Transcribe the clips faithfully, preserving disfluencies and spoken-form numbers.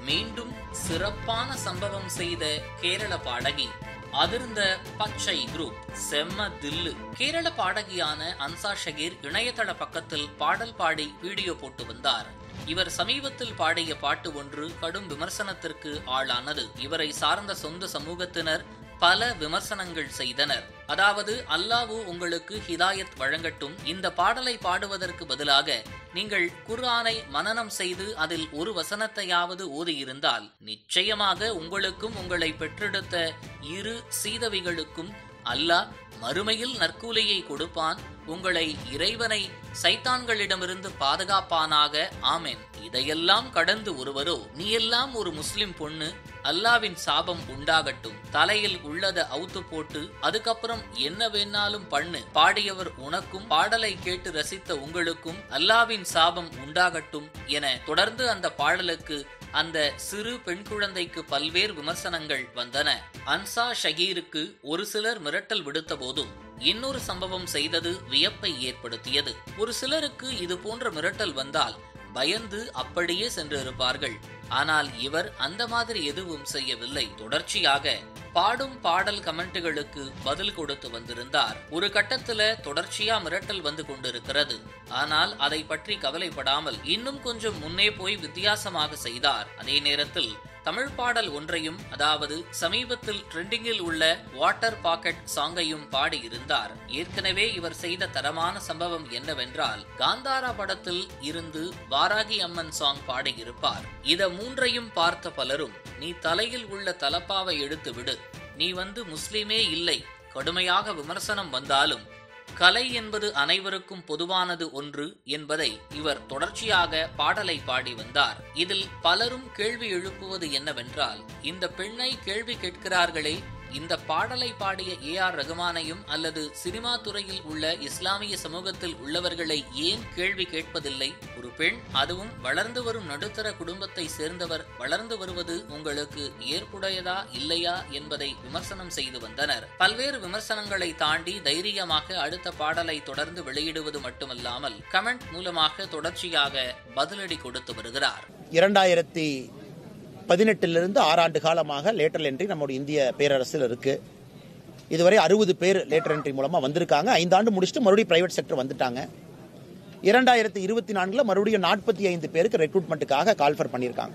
மீண்டும் சிறப்பான சம்பவம் செய்த கேரள பாடகி. அதிர்ந்த பச்சை குரூப் செம்ம தில்லு. கேரள பாடகியான அன்சா ஷகீர் இணையதள பக்கத்தில் பாடல் பாடி வீடியோ போட்டு வந்தார். இவர் சமீபத்தில் பாடிய பாட்டு ஒன்று கடும் விமர்சனத்திற்கு ஆளானது. இவரை சார்ந்த சொந்த சமூகத்தினர் பல விமர்சனங்கள் செய்தனர். அதாவது, அல்லாஹ் உங்களுக்கு ஹிதாயத் வழங்கட்டும், இந்த பாடலை பாடுவதற்கு பதிலாக நீங்கள் குர்ஆனை மனனம் செய்து அதில் ஒரு வசனத்தையாவது ஓதியிருந்தால் நிச்சயமாக உங்களுக்கும் உங்களை பெற்றெடுத்த இரு சீதவிகளுக்கும் அல்லாஹ் மறுமையில் நற்கூலியை கொடுப்பான், உங்களை இறைவனை சைத்தான்களிடமிருந்து பாதுகாப்பானாக, ஆமென். இதையெல்லாம் கடந்து ஒருவரோ, நீ எல்லாம் ஒரு முஸ்லிம் பொண்ணு, அல்லாவின் சாபம் உண்டாகட்டும், தலையில் உள்ளத அவுத்து போட்டு அதுக்கப்புறம் என்ன வேணாலும் பண்ணு, பாடியவர் உனக்கும் பாடலை கேட்டு ரசித்த உங்களுக்கும் அல்லாவின் சாபம் உண்டாகட்டும் என தொடர்ந்து அந்த பாடலுக்கு அந்த சிறு பெண் குழந்தைக்கு பல்வேறு விமர்சனங்கள் வந்தன. அன்சா ஷகீருக்கு ஒரு சிலர் மிரட்டல் விடுத்த போதும் இன்னொரு சம்பவம் செய்தது வியப்பை ஏற்படுத்தியது. ஒரு சிலருக்கு இது போன்ற மிரட்டல் வந்தால் பயந்து அப்படியே சென்றிருப்பார்கள். ஆனால் இவர் அந்த மாதிரி எதுவும் செய்யவில்லை. தொடர்ச்சியாக பாடும் பாடல் கமெண்ட்டுகளுக்கு பதில் கொடுத்து வந்திருந்தார். ஒரு கட்டத்துல தொடர்ச்சியா மிரட்டல் வந்து கொண்டிருக்கிறது. ஆனால் அதை பற்றி கவலைப்படாமல் இன்னும் கொஞ்சம் முன்னே போய் வித்தியாசமாக செய்தார். அதே நேரத்தில் தமிழ் பாடல் ஒன்றையும், அதாவது சமீபத்தில் ட்ரெண்டிங்கில் உள்ள வாட்டர் பாக்கெட் சாங்கையும் பாடியிருந்தார். ஏற்கனவே இவர் செய்த தரமான சம்பவம் என்னவென்றால், காந்தாரா படத்தில் இருந்து வாராகி அம்மன் சாங் பாடியிருப்பார். இத மூன்றையும் பார்த்த பலரும், நீ தலையில் உள்ள தலப்பாவை எடுத்து விடு, நீ வந்து முஸ்லிமே இல்லை, கடுமையாக விமர்சனம் வந்தாலும் கலை என்பது அனைவருக்கும் பொதுவானது ஒன்று என்பதை இவர் தொடர்ச்சியாக பாடலை பாடி வந்தார். இதில் பலரும் கேள்வி எழுப்புவது என்னவென்றால், இந்த பெண்ணை கேள்வி கேட்கிறார்களே, இந்த பாடலை பாடிய ஏ ஆர் ரகுமானையும் அல்லது சினிமா துறையில் உள்ள இஸ்லாமிய சமூகத்தில் உள்ளவர்களை ஏன் கேள்வி கேட்பதில்லை? ஒரு பெண், அதுவும் வளர்ந்து வரும் நடுத்தர குடும்பத்தை சேர்ந்தவர், வளர்ந்து வருவது உங்களுக்கு ஏற்புடையதா இல்லையா என்பதை விமர்சனம் செய்து வந்தனர். பல்வேறு விமர்சனங்களை தாண்டி தைரியமாக அடுத்த பாடலை தொடர்ந்து வெளியிடுவது மட்டுமல்லாமல் கமெண்ட் மூலமாக தொடர்ச்சியாக பதிலடி கொடுத்து வருகிறார். இரண்டாயிரத்தி பதினெட்டிலிருந்து ஆறாண்டு காலமாக லேட்டரல் என்ட்ரி நம்முடைய இந்திய பேரரசில் இருக்கு. இதுவரை அறுபது பேர் லேட்டரல் என்ட்ரி மூலமா வந்திருக்காங்க. ஐந்தாண்டு முடிச்சுட்டு மறுபடியும் பிரைவேட் செக்டர் வந்துட்டாங்க. இரண்டாயிரத்தி இருபத்தி நான்குல மறுபடியும் நாற்பத்தி ஐந்து பேருக்கு ரெக்ரூட்மெண்ட்டுக்காக கால்ஃபர் பண்ணியிருக்காங்க.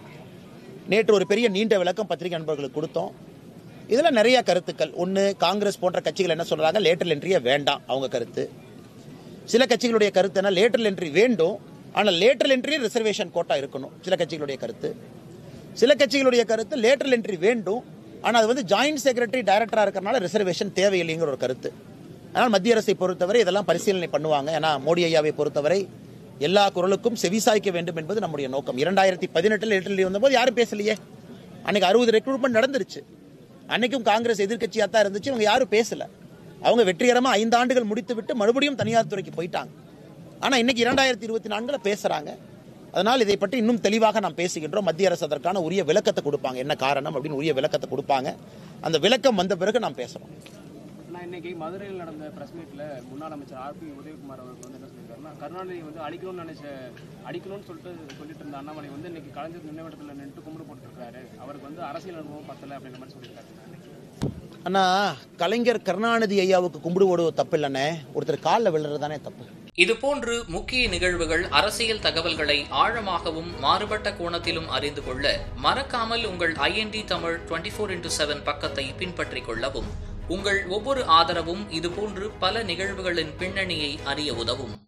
நேற்று ஒரு பெரிய நீண்ட விளக்கம் பத்திரிகை நண்பர்களுக்கு கொடுத்தோம். இதுல நிறைய கருத்துக்கள். ஒன்று, காங்கிரஸ் போன்ற கட்சிகள் என்ன சொல்றாங்க, லேட்டரல் என்ட்ரியே வேண்டாம் அவங்க கருத்து. சில கட்சிகளுடைய கருத்து என்ன, லேட்டரல் என்ட்ரி வேண்டும், ஆனால் லேட்டரல் என்ட்ரி ரிசர்வேஷன் கோட்டா இருக்கணும், சில கட்சிகளுடைய கருத்து. சில கட்சிகளுடைய கருத்து லேட்டரல் என்ட்ரி வேண்டும், ஆனால் அது வந்து ஜாயிண்ட் செக்ரட்டரி டைரக்டரா இருக்கிறனால ரிசர்வேஷன் தேவையில்லைங்கிற ஒரு கருத்து. ஆனால் மத்திய அரசை பொறுத்தவரை இதெல்லாம் பரிசீலனை பண்ணுவாங்க. ஏன்னா மோடி ஐயாவை பொறுத்தவரை எல்லா குரலுக்கும் செவிசாய்க்க வேண்டும் என்பது நம்முடைய நோக்கம். இரண்டாயிரத்தி பதினெட்டில் லேட்டரல் வந்தபோது யாரும் பேசலையே. அன்னைக்கு அறுபது ரெக்ரூட்மெண்ட் நடந்துருச்சு. அன்னைக்கும் காங்கிரஸ் எதிர்கட்சியா தான் இருந்துச்சு. அவங்க யாரும் பேசல. அவங்க வெற்றிகரமா ஐந்து ஆண்டுகள் முடித்து விட்டு மறுபடியும் தனியார் துறைக்கு போயிட்டாங்க. ஆனா இன்னைக்கு இரண்டாயிரத்தி இருபத்தி நான்குல பேசுறாங்க. அதனால் இதை பற்றி இன்னும் தெளிவாக நாம் பேசுகின்றோம். மத்திய அரசு அதற்கான உரிய விளக்கத்தை கொடுப்பாங்க, என்ன காரணம் அப்படின்னு உரிய விளக்கத்தை கொடுப்பாங்க. அந்த விளக்கம் வந்த பிறகு நாம் பேசுறோம். இன்னைக்கு மதுரையில் நடந்த பிரஸ் மீட்ல முன்னாள் அமைச்சர் ஆர் பி உதயகுமார் அவர்கள் வந்து என்ன சொல்லியிருக்காருன்னா, கருணாநிதி வந்து அடிக்கணும்னு நினைச்ச அடிக்கணும்னு சொல்லிட்டு சொல்லிட்டு இருந்த அண்ணாமலை வந்து இன்னைக்கு கலைஞர் நினைவிடத்தில் நின்று கும்பிடு போட்டுருக்காரு, அவருக்கு வந்து அரசியல் அனுபவம் பத்தல அப்படின்ற மாதிரி சொல்லியிருக்காரு. அண்ணா, கலைஞர் கருணாநிதி ஐயாவுக்கு கும்பிடு போடுவது தப்பு இல்லைண்ணே, ஒருத்தர் காலில் விழுறதுதானே தப்பு. இதுபோன்று முக்கிய நிகழ்வுகள், அரசியல் தகவல்களை ஆழமாகவும் மாறுபட்ட கோணத்திலும் அறிந்து கொள்ள மறக்காமல் உங்கள் ஐ என் டி தமிழ் இருபத்தி நான்கு இன்டு ஏழு பக்கத்தை பின்பற்றிக் கொள்ளவும். உங்கள் ஒவ்வொரு ஆதரவும் இதுபோன்று பல நிகழ்வுகளின் பின்னணியை அறிய உதவும்.